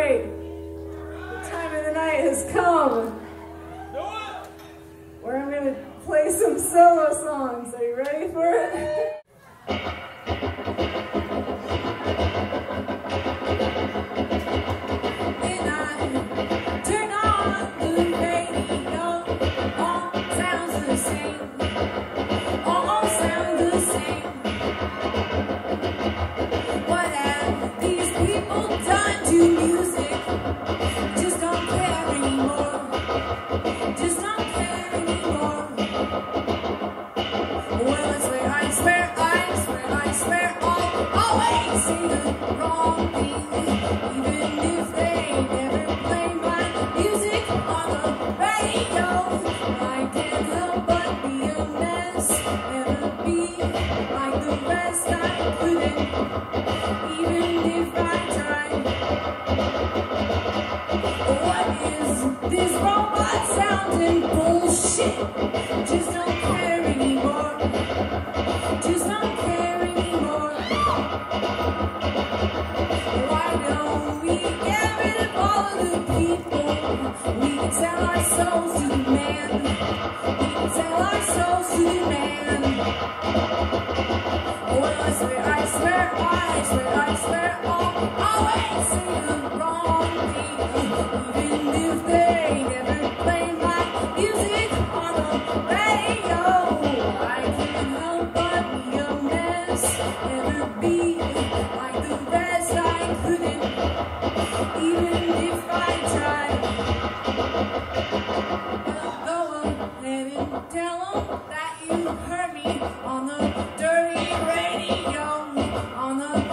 right. The time of the night has come. Where I'm going to play some solo songs. Are you ready for it? This robot sounding bullshit. Just don't care anymore. Just don't care anymore. Why don't we get rid of all of the people? We can sell our souls to the man. We can sell our souls to the man. Well, I swear, I'll always say the wrong thing. Even if they never play my music on the radio, I can't help but be a mess. Never be like the rest, I couldn't, even if I tried. Well, go ahead and tell them that you heard me on the dirty radio, on the